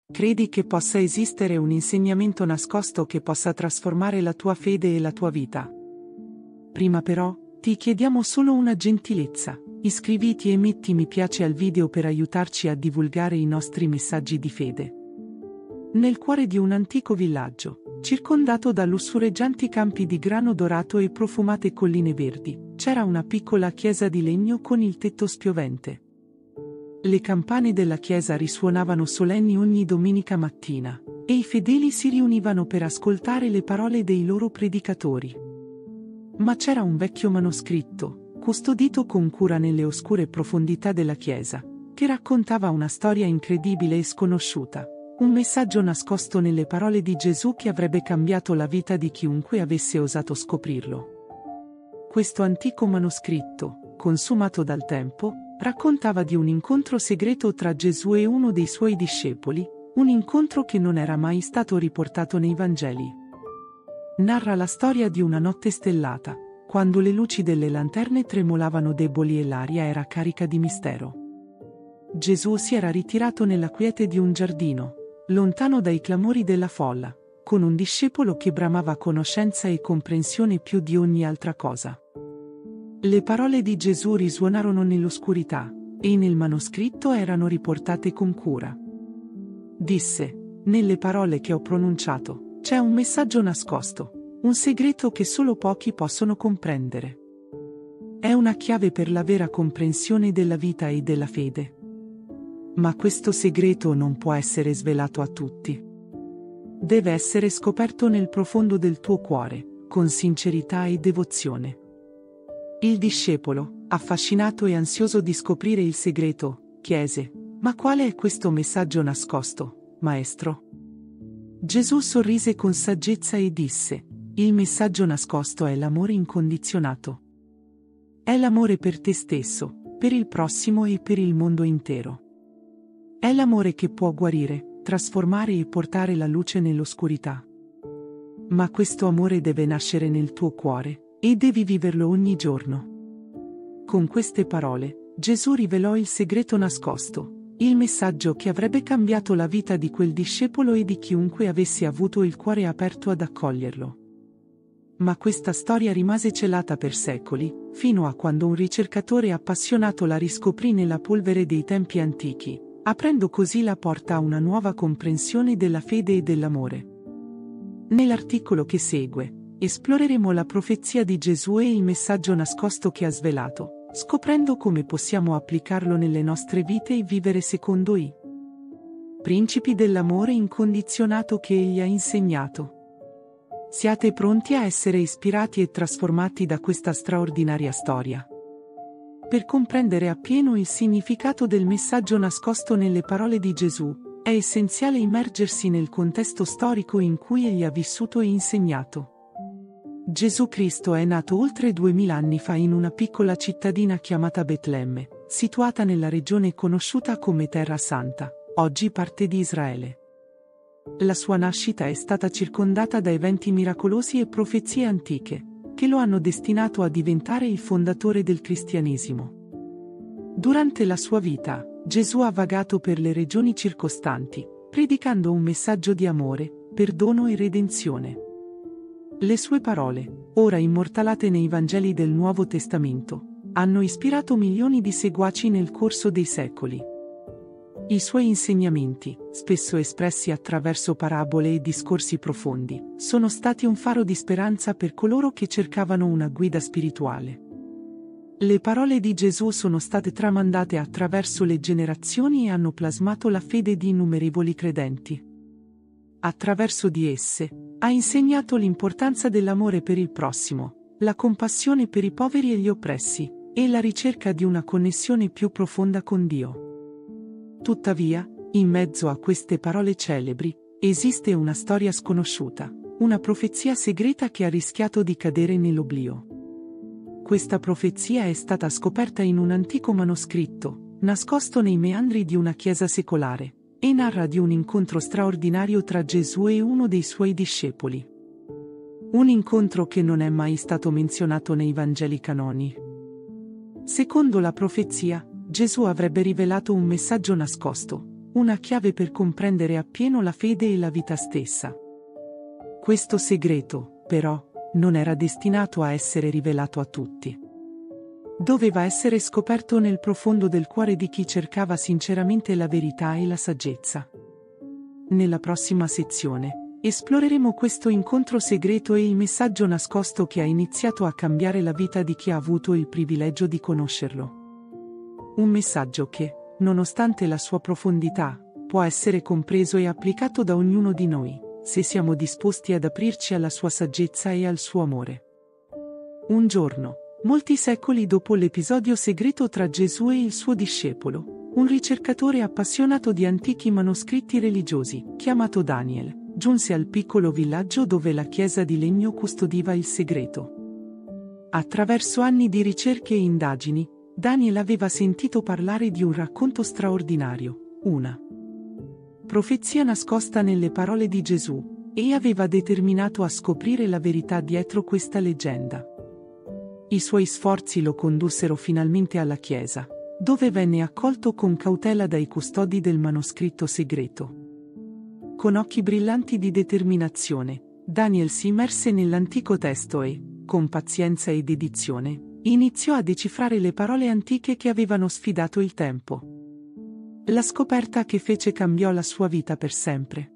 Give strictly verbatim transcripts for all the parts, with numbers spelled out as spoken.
Credi che possa esistere un insegnamento nascosto che possa trasformare la tua fede e la tua vita? Prima però, ti chiediamo solo una gentilezza: iscriviti e metti mi piace al video per aiutarci a divulgare i nostri messaggi di fede. Nel cuore di un antico villaggio, circondato da lussureggianti campi di grano dorato e profumate colline verdi, c'era una piccola chiesa di legno con il tetto spiovente. Le campane della chiesa risuonavano solenni ogni domenica mattina, e i fedeli si riunivano per ascoltare le parole dei loro predicatori. Ma c'era un vecchio manoscritto, custodito con cura nelle oscure profondità della chiesa, che raccontava una storia incredibile e sconosciuta, un messaggio nascosto nelle parole di Gesù che avrebbe cambiato la vita di chiunque avesse osato scoprirlo. Questo antico manoscritto, consumato dal tempo, raccontava di un incontro segreto tra Gesù e uno dei suoi discepoli, un incontro che non era mai stato riportato nei Vangeli. Narra la storia di una notte stellata, quando le luci delle lanterne tremolavano deboli e l'aria era carica di mistero. Gesù si era ritirato nella quiete di un giardino, lontano dai clamori della folla, con un discepolo che bramava conoscenza e comprensione più di ogni altra cosa. Le parole di Gesù risuonarono nell'oscurità, e nel manoscritto erano riportate con cura. Disse: "Nelle parole che ho pronunciato, c'è un messaggio nascosto, un segreto che solo pochi possono comprendere. È una chiave per la vera comprensione della vita e della fede. Ma questo segreto non può essere svelato a tutti. Deve essere scoperto nel profondo del tuo cuore, con sincerità e devozione." Il discepolo, affascinato e ansioso di scoprire il segreto, chiese: "Ma quale è questo messaggio nascosto, Maestro?" Gesù sorrise con saggezza e disse: "Il messaggio nascosto è l'amore incondizionato. È l'amore per te stesso, per il prossimo e per il mondo intero. È l'amore che può guarire, trasformare e portare la luce nell'oscurità. Ma questo amore deve nascere nel tuo cuore, e devi viverlo ogni giorno." Con queste parole, Gesù rivelò il segreto nascosto, il messaggio che avrebbe cambiato la vita di quel discepolo e di chiunque avesse avuto il cuore aperto ad accoglierlo. Ma questa storia rimase celata per secoli, fino a quando un ricercatore appassionato la riscoprì nella polvere dei tempi antichi, aprendo così la porta a una nuova comprensione della fede e dell'amore. Nell'articolo che segue, esploreremo la profezia di Gesù e il messaggio nascosto che ha svelato, scoprendo come possiamo applicarlo nelle nostre vite e vivere secondo i principi dell'amore incondizionato che Egli ha insegnato. Siate pronti a essere ispirati e trasformati da questa straordinaria storia. Per comprendere appieno il significato del messaggio nascosto nelle parole di Gesù, è essenziale immergersi nel contesto storico in cui Egli ha vissuto e insegnato. Gesù Cristo è nato oltre duemila anni fa in una piccola cittadina chiamata Betlemme, situata nella regione conosciuta come Terra Santa, oggi parte di Israele. La sua nascita è stata circondata da eventi miracolosi e profezie antiche, che lo hanno destinato a diventare il fondatore del cristianesimo. Durante la sua vita, Gesù ha vagato per le regioni circostanti, predicando un messaggio di amore, perdono e redenzione. Le sue parole, ora immortalate nei Vangeli del Nuovo Testamento, hanno ispirato milioni di seguaci nel corso dei secoli. I suoi insegnamenti, spesso espressi attraverso parabole e discorsi profondi, sono stati un faro di speranza per coloro che cercavano una guida spirituale. Le parole di Gesù sono state tramandate attraverso le generazioni e hanno plasmato la fede di innumerevoli credenti. Attraverso di esse, ha insegnato l'importanza dell'amore per il prossimo, la compassione per i poveri e gli oppressi, e la ricerca di una connessione più profonda con Dio. Tuttavia, in mezzo a queste parole celebri, esiste una storia sconosciuta, una profezia segreta che ha rischiato di cadere nell'oblio. Questa profezia è stata scoperta in un antico manoscritto, nascosto nei meandri di una chiesa secolare, e narra di un incontro straordinario tra Gesù e uno dei suoi discepoli. Un incontro che non è mai stato menzionato nei Vangeli canoni. Secondo la profezia, Gesù avrebbe rivelato un messaggio nascosto, una chiave per comprendere appieno la fede e la vita stessa. Questo segreto, però, non era destinato a essere rivelato a tutti. Doveva essere scoperto nel profondo del cuore di chi cercava sinceramente la verità e la saggezza. Nella prossima sezione, esploreremo questo incontro segreto e il messaggio nascosto che ha iniziato a cambiare la vita di chi ha avuto il privilegio di conoscerlo. Un messaggio che, nonostante la sua profondità, può essere compreso e applicato da ognuno di noi, se siamo disposti ad aprirci alla sua saggezza e al suo amore. Un giorno, molti secoli dopo l'episodio segreto tra Gesù e il suo discepolo, un ricercatore appassionato di antichi manoscritti religiosi, chiamato Daniel, giunse al piccolo villaggio dove la chiesa di legno custodiva il segreto. Attraverso anni di ricerche e indagini, Daniel aveva sentito parlare di un racconto straordinario, una profezia nascosta nelle parole di Gesù, e aveva determinato a scoprire la verità dietro questa leggenda. I suoi sforzi lo condussero finalmente alla chiesa, dove venne accolto con cautela dai custodi del manoscritto segreto. Con occhi brillanti di determinazione, Daniel si immerse nell'antico testo e, con pazienza e dedizione, iniziò a decifrare le parole antiche che avevano sfidato il tempo. La scoperta che fece cambiò la sua vita per sempre.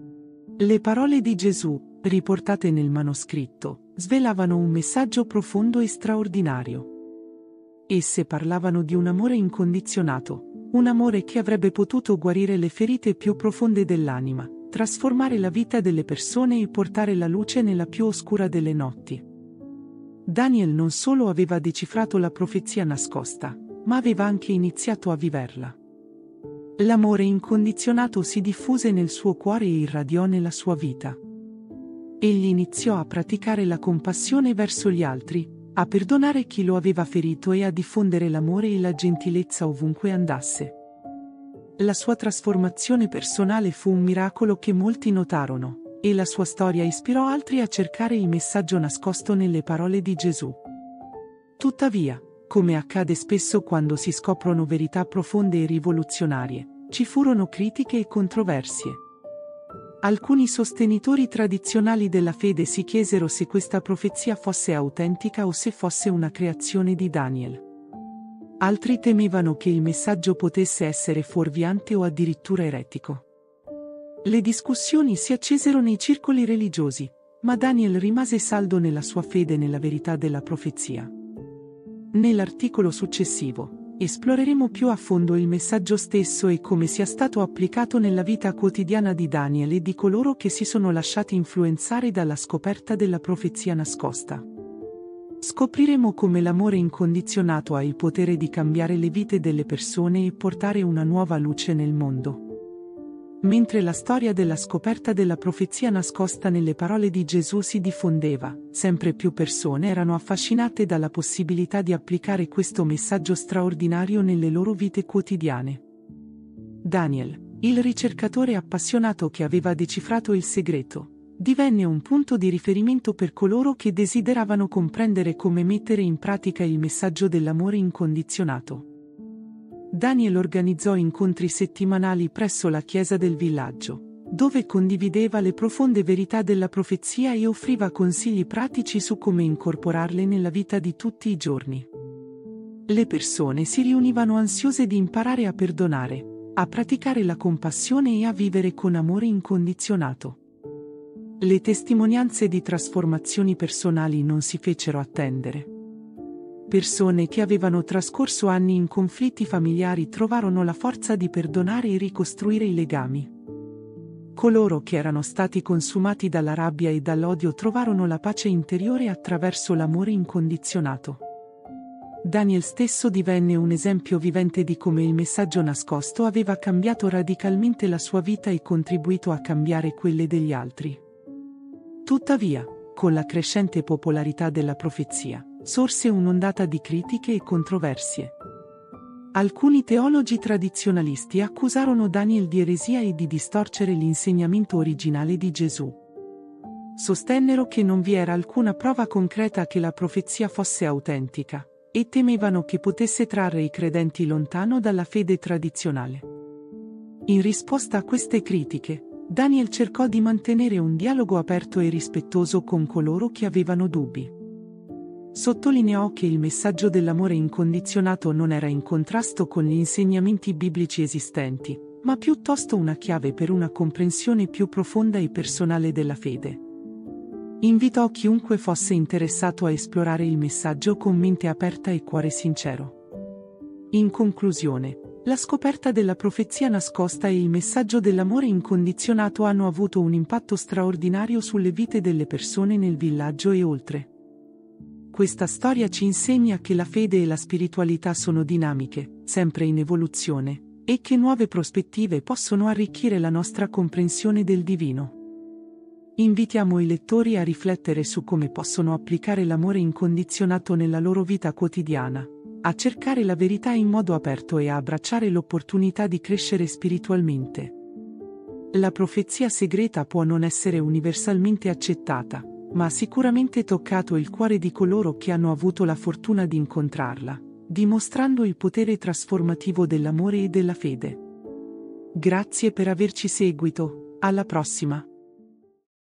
Le parole di Gesù, riportate nel manoscritto, svelavano un messaggio profondo e straordinario. Esse parlavano di un amore incondizionato, un amore che avrebbe potuto guarire le ferite più profonde dell'anima, trasformare la vita delle persone e portare la luce nella più oscura delle notti. Daniel non solo aveva decifrato la profezia nascosta, ma aveva anche iniziato a viverla. L'amore incondizionato si diffuse nel suo cuore e irradiò nella sua vita. Egli iniziò a praticare la compassione verso gli altri, a perdonare chi lo aveva ferito e a diffondere l'amore e la gentilezza ovunque andasse. La sua trasformazione personale fu un miracolo che molti notarono, e la sua storia ispirò altri a cercare il messaggio nascosto nelle parole di Gesù. Tuttavia, come accade spesso quando si scoprono verità profonde e rivoluzionarie, ci furono critiche e controversie. Alcuni sostenitori tradizionali della fede si chiesero se questa profezia fosse autentica o se fosse una creazione di Daniel. Altri temevano che il messaggio potesse essere fuorviante o addirittura eretico. Le discussioni si accesero nei circoli religiosi, ma Daniel rimase saldo nella sua fede nella verità della profezia. Nell'articolo successivo, esploreremo più a fondo il messaggio stesso e come sia stato applicato nella vita quotidiana di Daniel e di coloro che si sono lasciati influenzare dalla scoperta della profezia nascosta. Scopriremo come l'amore incondizionato ha il potere di cambiare le vite delle persone e portare una nuova luce nel mondo. Mentre la storia della scoperta della profezia nascosta nelle parole di Gesù si diffondeva, sempre più persone erano affascinate dalla possibilità di applicare questo messaggio straordinario nelle loro vite quotidiane. Daniel, il ricercatore appassionato che aveva decifrato il segreto, divenne un punto di riferimento per coloro che desideravano comprendere come mettere in pratica il messaggio dell'amore incondizionato. Daniel organizzò incontri settimanali presso la chiesa del villaggio, dove condivideva le profonde verità della profezia e offriva consigli pratici su come incorporarle nella vita di tutti i giorni. Le persone si riunivano ansiose di imparare a perdonare, a praticare la compassione e a vivere con amore incondizionato. Le testimonianze di trasformazioni personali non si fecero attendere. Persone che avevano trascorso anni in conflitti familiari trovarono la forza di perdonare e ricostruire i legami. Coloro che erano stati consumati dalla rabbia e dall'odio trovarono la pace interiore attraverso l'amore incondizionato. Daniel stesso divenne un esempio vivente di come il messaggio nascosto aveva cambiato radicalmente la sua vita e contribuito a cambiare quelle degli altri. Tuttavia, con la crescente popolarità della profezia, sorse un'ondata di critiche e controversie. Alcuni teologi tradizionalisti accusarono Daniel di eresia e di distorcere l'insegnamento originale di Gesù. Sostennero che non vi era alcuna prova concreta che la profezia fosse autentica, e temevano che potesse trarre i credenti lontano dalla fede tradizionale. In risposta a queste critiche, Daniel cercò di mantenere un dialogo aperto e rispettoso con coloro che avevano dubbi. Sottolineò che il messaggio dell'amore incondizionato non era in contrasto con gli insegnamenti biblici esistenti, ma piuttosto una chiave per una comprensione più profonda e personale della fede. Invitò chiunque fosse interessato a esplorare il messaggio con mente aperta e cuore sincero. In conclusione, la scoperta della profezia nascosta e il messaggio dell'amore incondizionato hanno avuto un impatto straordinario sulle vite delle persone nel villaggio e oltre. Questa storia ci insegna che la fede e la spiritualità sono dinamiche, sempre in evoluzione, e che nuove prospettive possono arricchire la nostra comprensione del divino. Invitiamo i lettori a riflettere su come possono applicare l'amore incondizionato nella loro vita quotidiana, a cercare la verità in modo aperto e a abbracciare l'opportunità di crescere spiritualmente. La profezia segreta può non essere universalmente accettata, ma ha sicuramente toccato il cuore di coloro che hanno avuto la fortuna di incontrarla, dimostrando il potere trasformativo dell'amore e della fede. Grazie per averci seguito, alla prossima!